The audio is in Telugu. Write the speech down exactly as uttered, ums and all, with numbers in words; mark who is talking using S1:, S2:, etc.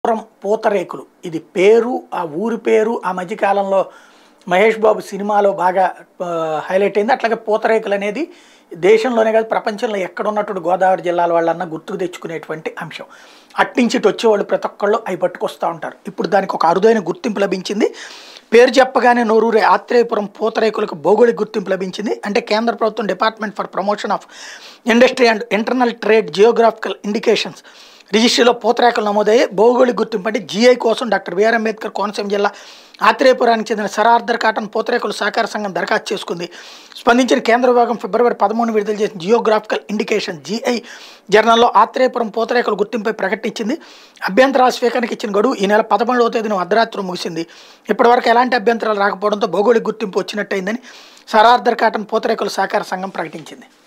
S1: పురం పూతరేకులు ఇది పేరు, ఆ ఊరి పేరు ఆ మధ్య కాలంలో మహేష్ బాబు సినిమాలో బాగా ఆహ్, హైలైట్ అయింది. అట్లాగే పూతరేకులు అనేది దేశంలోనే కాదు ప్రపంచంలో ఎక్కడ ఉన్నటువంటి గోదావరి జిల్లాల వాళ్ళన్నా గుర్తుకు తెచ్చుకునేటువంటి అంశం. అట్నుంచి ఇటు వచ్చేవాళ్ళు ప్రతి ఒక్కళ్ళు అవి పట్టుకొస్తా ఉంటారు. ఇప్పుడు దానికి ఒక అరుదైన గుర్తింపు లభించింది. పేరు చెప్పగానే నోరూరే ఆత్రేయపురం పూతరేకులకు భౌగోళిక గుర్తింపు లభించింది. అంటే కేంద్ర ప్రభుత్వం department for promotion of industry and internal trade geographical indications రిజిస్ట్రీలో పూతరేకలు నమోదయ్యాయి. భౌగోళిక గుర్తింపు అంటే జీఐ కోసం డాక్టర్ బిఆర్ అంబేద్కర్ కోనసీమ జిల్లా ఆత్రేయపురానికి చెందిన సరార్దర్ కాటన్ పూతరేకుల సహకార సంఘం దరఖాస్తు చేసుకుంది. స్పందించిన కేంద్ర విభాగం ఫిబ్రవరి పదమూడు విడుదల చేసిన జియోగ్రాఫికల్ ఇండికేషన్ జీఐ జర్నల్లో ఆత్రేయపురం పూతరేకుల గుర్తింపై ప్రకటించింది. అభ్యంతరాల స్వీకరణకి ఇచ్చిన గడువు ఈ నెల పదమూడవ తేదీన అర్ధరాత్రి ముగిసింది. ఇప్పటివరకు ఎలాంటి అభ్యంతరాలు రాకపోవడంతో భౌగోళిక గుర్తింపు వచ్చినట్టయిందని సరార్దర్ కాటన్ పూతరేకుల సహకార సంఘం ప్రకటించింది.